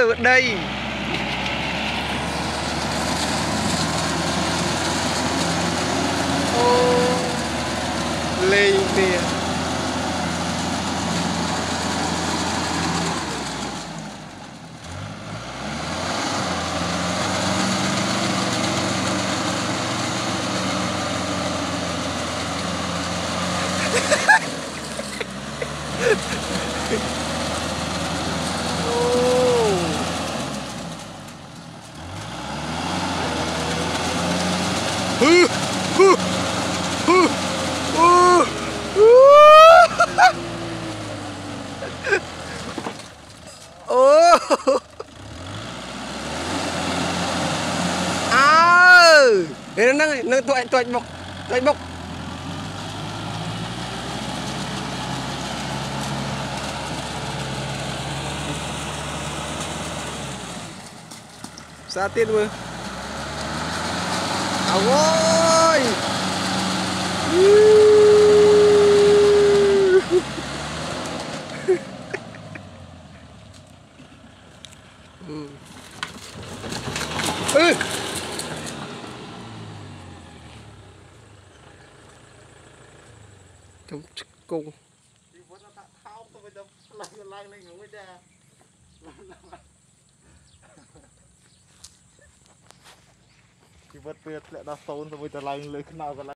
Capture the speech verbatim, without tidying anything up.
ở đây. Ô, lên kìa. Hư hư hư hư ô à đây nó nó tụi tụi bọc tụi bọc xa tiền vừa áo ơi ừ. Ừ. Trong cung vật tuyệt lại đào sâu rồi bây giờ lại lưới nào